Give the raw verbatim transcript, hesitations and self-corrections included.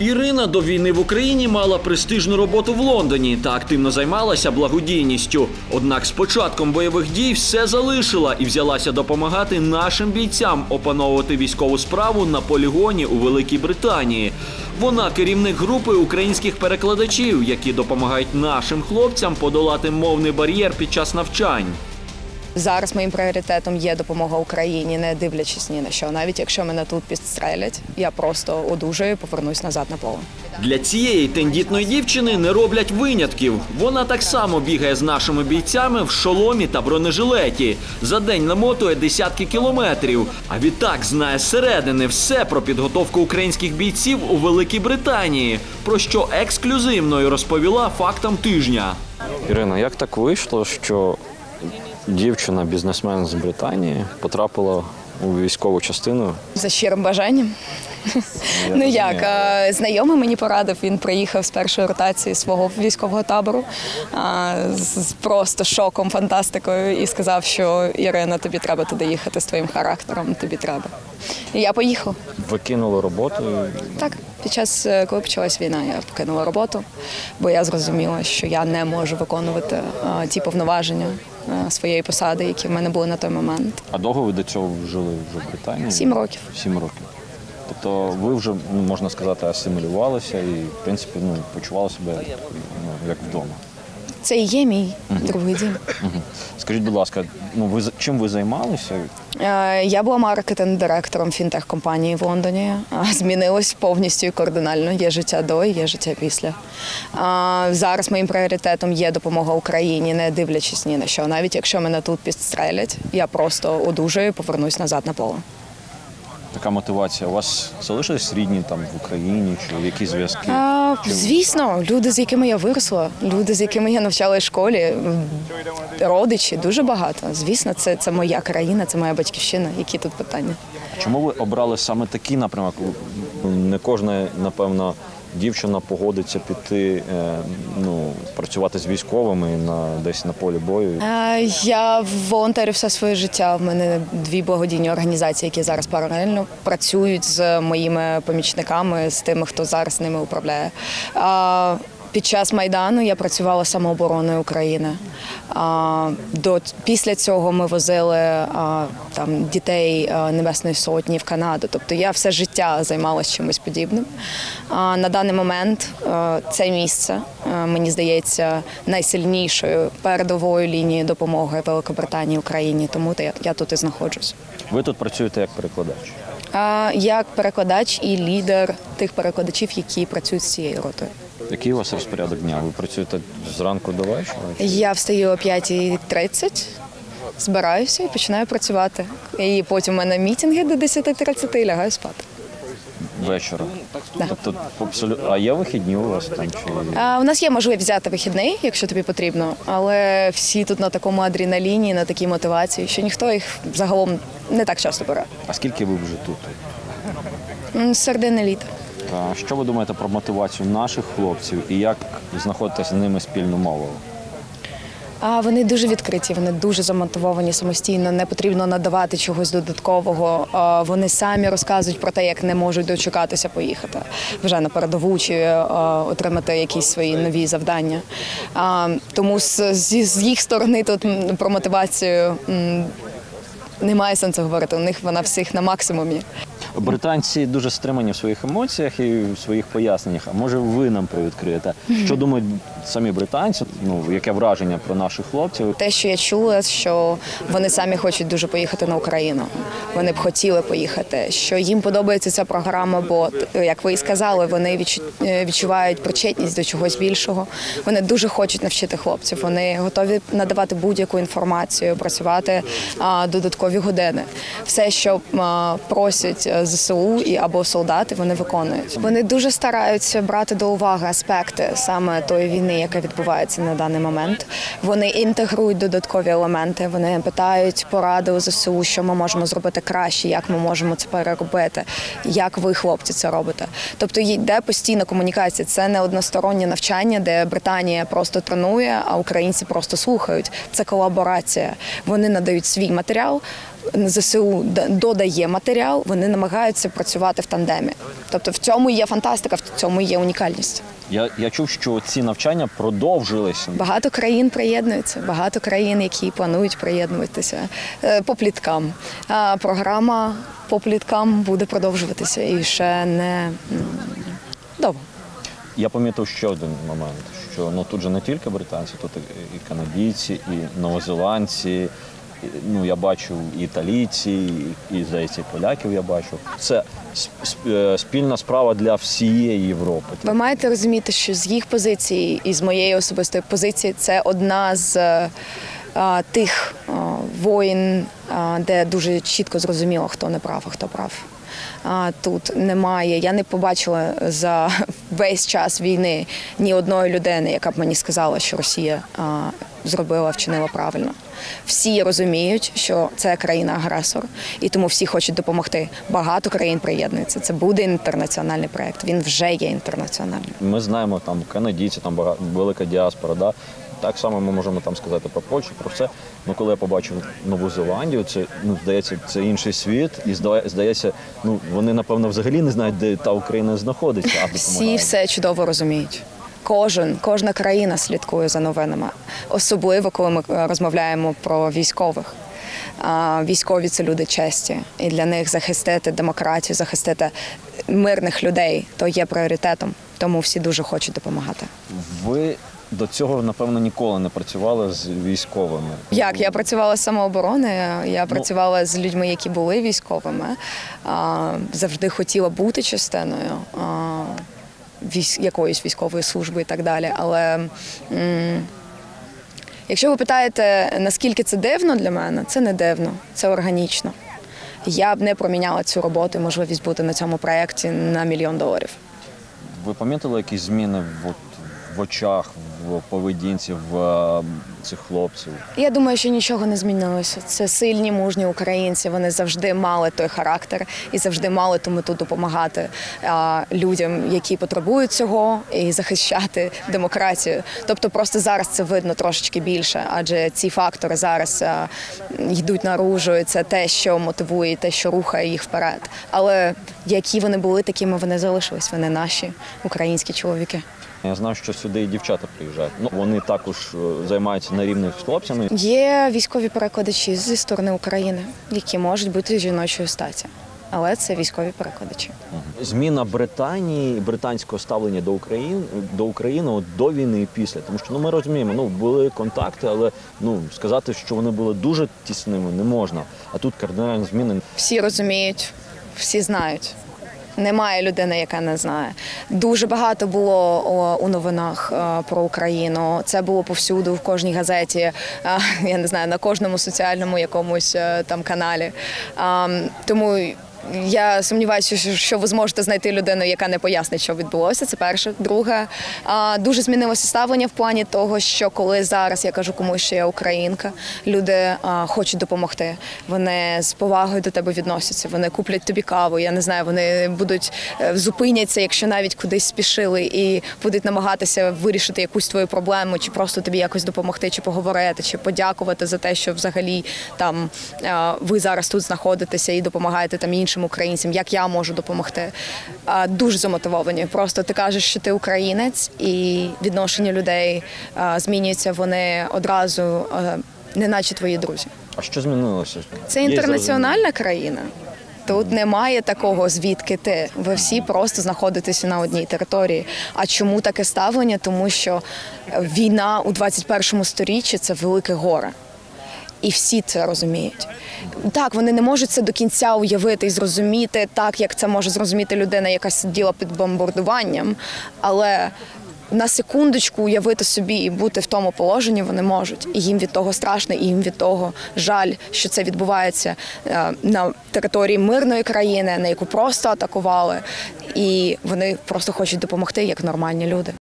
Ірина до війни в Україні мала престижну роботу в Лондоні та активно займалася благодійністю. Однак з початком бойових дій все залишила і взялася допомагати нашим бійцям опановувати військову справу на полігоні у Великій Британії. Вона керівник групи українських перекладачів, які допомагають нашим хлопцям подолати мовний бар'єр під час навчань. Зараз моїм пріоритетом є допомога Україні, не дивлячись ні на що. Навіть якщо мене тут підстрелять, я просто одужаю і повернусь назад на поле. Для цієї тендітної дівчини не роблять винятків. Вона так само бігає з нашими бійцями в шоломі та бронежилеті. За день намотує десятки кілометрів. А відтак знає зсередини все про підготовку українських бійців у Великій Британії, про що ексклюзивно розповіла фактам тижня. Ірина, як так вийшло, що дівчина-бізнесмен з Британії потрапила у військову частину? За щирим бажанням. Я ну як, знайомий мені порадив, він приїхав з першої ротації свого військового табору з просто шоком, фантастикою і сказав, що Ірина, тобі треба туди їхати з твоїм характером, тобі треба. І я поїхала. Ви кинули роботу? Так, під час, коли почалась війна, я покинула роботу, бо я зрозуміла, що я не можу виконувати а, ті повноваження а, своєї посади, які в мене були на той момент. А довго ви до цього жили вже в Британії? Сім років. Сім років. Тобто ви вже, можна сказати, асимілювалися і, в принципі, ну, почували себе ну, як вдома. Це і є мій uh-huh. другий дім. Uh-huh. Скажіть, будь ласка, ну ви чим ви займалися? Я була маркетинг-директором фінтех-компанії в Лондоні. Змінилось повністю і кардинально. Є життя до і є життя після. Зараз моїм пріоритетом є допомога Україні, не дивлячись ні на що. Навіть якщо мене тут підстрелять, я просто одужаю і повернусь назад на поле. Така мотивація. У вас залишились рідні там в Україні чи які зв'язки? А, звісно, люди, з якими я виросла, люди, з якими я навчалася в школі, родичі, дуже багато. Звісно, це, це моя країна, це моя батьківщина. Які тут питання? Чому ви обрали саме такий напрямок? Не кожна, напевно, дівчина погодиться піти, ну, працювати з військовими на, десь на полі бою? Я волонтерю все своє життя. В мене дві благодійні організації, які зараз паралельно працюють з моїми помічниками, з тими, хто зараз ними управляє. Під час Майдану я працювала самообороною України. До, після цього ми возили там, дітей Небесної Сотні в Канаду. Тобто я все життя займалася чимось подібним. На даний момент це місце, мені здається, найсильнішою передовою лінією допомоги Великобританії Україні. Тому я, я тут і знаходжусь. Ви тут працюєте як перекладач? Як перекладач і лідер тих перекладачів, які працюють з цією ротою. Який у вас розпорядок дня? Ви працюєте зранку до вечора? Я встаю о п'ятій тридцять, збираюся і починаю працювати. І потім у мене мітинги до десяти тридцяти і лягаю спати. Вечора? Да. Тобто, абсолютно... А є вихідні у вас там? Чи... А, у нас є можливість взяти вихідний, якщо тобі потрібно, але всі тут на такому адреналіні, на такій мотивації, що ніхто їх загалом не так часто бере. А скільки ви вже тут? З середини літа. А що ви думаєте про мотивацію наших хлопців і як знаходити з ними спільну мову? А вони дуже відкриті, вони дуже замотивовані самостійно, не потрібно надавати чогось додаткового. Вони самі розказують про те, як не можуть дочекатися поїхати вже на передову чи отримати якісь свої нові завдання. Тому з, з їх сторони тут про мотивацію немає сенсу говорити, у них вона всіх на максимумі. Британці дуже стримані в своїх емоціях і в своїх поясненнях. А може ви нам привідкриєте? Що думають самі британці? Ну, яке враження про наших хлопців? Те, що я чула, що вони самі хочуть дуже поїхати на Україну. Вони б хотіли поїхати. Що їм подобається ця програма, бо, як ви і сказали, вони відчувають причетність до чогось більшого. Вони дуже хочуть навчити хлопців. Вони готові надавати будь-яку інформацію, працювати а, додаткові години. Все, що а, просять ЗСУ і або солдати, вони виконують. Вони дуже стараються брати до уваги аспекти саме тої війни, яка відбувається на даний момент. Вони інтегрують додаткові елементи, вони питають поради у ЗСУ, що ми можемо зробити краще, як ми можемо це переробити, як ви, хлопці, це робите. Тобто йде постійна комунікація. Це не одностороннє навчання, де Британія просто тренує, а українці просто слухають. Це колаборація. Вони надають свій матеріал, ЗСУ д- додає матеріал, вони намагаються працювати в тандемі. Тобто в цьому є фантастика, в цьому є унікальність. Я, я чув, що ці навчання продовжилися. Багато країн приєднуються, багато країн, які планують приєднуватися е, по пліткам. А програма по пліткам буде продовжуватися і ще не м, довго. Я помітив ще один момент, що ну тут же не тільки британці, тут і, і канадійці, і новозеландці. І, ну я бачу і італійці, і, і здається, і поляків я бачу. Це сп- сп- е, спільна справа для всієї Європи. Ви маєте розуміти, що з їх позиції і з моєї особистої позиції це одна з е, а, тих а, воїн, а, де дуже чітко зрозуміло, хто не прав, а хто прав. А, тут немає, я не побачила за весь час війни ні одної людини, яка б мені сказала, що Росія а, зробила, вчинила правильно. Всі розуміють, що це країна-агресор, і тому всі хочуть допомогти. Багато країн приєднуються. Це буде інтернаціональний проєкт. Він вже є інтернаціональним. Ми знаємо, там канадійці, там багато, велика діаспора. Да? Так само ми можемо там сказати про Польщу, про все. Ну, коли я побачив Нову Зеландію, це ну здається, це інший світ, і здає- здається, ну вони напевно взагалі не знають, де та Україна знаходиться, а Всі допомагає. все чудово розуміють. Кожен, кожна країна слідкує за новинами, особливо коли ми е, розмовляємо про військових. А, Військові – це люди честі, і для них захистити демократію, захистити мирних людей – то є пріоритетом, тому всі дуже хочуть допомагати. Ви до цього, напевно, ніколи не працювали з військовими. Як? Я працювала з самооборони, я працювала з людьми, які були військовими, а, завжди хотіла бути частиною а, військ, якоїсь військової служби і так далі. Але м, якщо ви питаєте, наскільки це дивно для мене, це не дивно, це органічно. Я б не проміняла цю роботу і можливість бути на цьому проєкті на мільйон доларів. Ви помітили якісь зміни в, от, в очах, в поведінці в е, цих хлопців? Я думаю, що нічого не змінилося. Це сильні, мужні українці. Вони завжди мали той характер і завжди мали ту мету допомагати а, людям, які потребують цього, і захищати демократію. Тобто просто зараз це видно трошечки більше, адже ці фактори зараз а, йдуть наружу, і це те, що мотивує, те, що рухає їх вперед. Але які вони були, такими вони залишились. Вони наші українські чоловіки. Я знаю, що сюди і дівчата приїжджають. Ну, вони також е, займаються на рівних з хлопцями. Є військові перекладачі зі сторони України, які можуть бути жіночої статі. Але це військові перекладачі. Зміна Британії, британського ставлення до України, до України от, до війни і після. Тому що ну, ми розуміємо, ну, були контакти, але ну, сказати, що вони були дуже тісними, не можна. А тут кардинальні зміни. Всі розуміють, всі знають. Немає людини, яка не знає. Дуже багато було о, у новинах е, про Україну. Це було повсюду, в кожній газеті, е, я не знаю, на кожному соціальному якомусь е, там каналі. Е, тому я сумніваюся, що, що ви зможете знайти людину, яка не пояснить, що відбулося. Це перше. Друге, е, дуже змінилося ставлення в плані того, що коли зараз я кажу комусь, що я українка, люди е, хочуть допомогти. Вони з повагою до тебе відносяться, вони куплять тобі каву, я не знаю, вони будуть е, зупиняться, якщо навіть кудись спішили, і будуть намагатися вирішити якусь твою проблему, чи просто тобі якось допомогти, чи поговорити, чи подякувати за те, що взагалі там е, ви зараз тут знаходитеся і допомагаєте там іншим українцям, як я можу допомогти. Е, дуже замотивовані. Просто ти кажеш, що ти українець, і відношення людей е, змінюється, вони одразу е, не наче твої друзі. А що змінилося? Це Є інтернаціональна країна. Тут немає такого, звідки ти. Ви всі просто знаходитеся на одній території. А чому таке ставлення? Тому що війна у двадцять першому сторіччі – це велике горе. І всі це розуміють. Так, вони не можуть це до кінця уявити і зрозуміти так, як це може зрозуміти людина, яка сиділа під бомбардуванням, але на секундочку уявити собі і бути в тому положенні вони можуть. І їм від того страшно, і їм від того жаль, що це відбувається е, на території мирної країни, на яку просто атакували. І вони просто хочуть допомогти, як нормальні люди.